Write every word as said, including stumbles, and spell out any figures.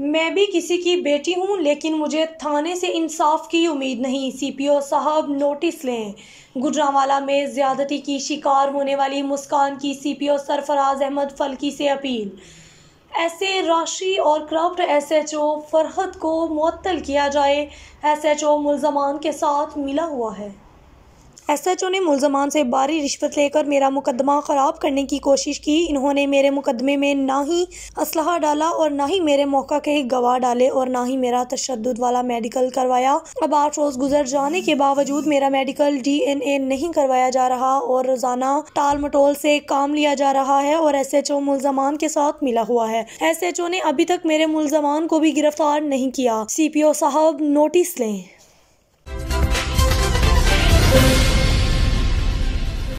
मैं भी किसी की बेटी हूँ, लेकिन मुझे थाने से इंसाफ की उम्मीद नहीं। सीपीओ साहब नोटिस लें। गुजरांवाला में ज्यादती की शिकार होने वाली मुस्कान की सीपीओ सरफराज अहमद फल्की से अपील। ऐसे राशि और करप्ट एसएचओ फरहत को मुअत्तल किया जाए। एसएचओ मुल्जमान के साथ मिला हुआ है। एसएचओ ने मुल्जमान से भारी रिश्वत लेकर मेरा मुकदमा ख़राब करने की कोशिश की। इन्होंने मेरे मुकदमे में ना ही असलहा डाला और ना ही मेरे मौका के गवाह डाले और ना ही मेरा तशद्दुद वाला मेडिकल करवाया। अब आठ रोज़ गुजर जाने के बावजूद मेरा मेडिकल डीएनए नहीं करवाया जा रहा और रोज़ाना टाल मटोल से काम लिया जा रहा है और एसएचओ मुल्जमान के साथ मिला हुआ है। एसएचओ ने अभी तक मेरे मुल्जमान को भी गिरफ्तार नहीं किया। सीपीओ साहब नोटिस लें।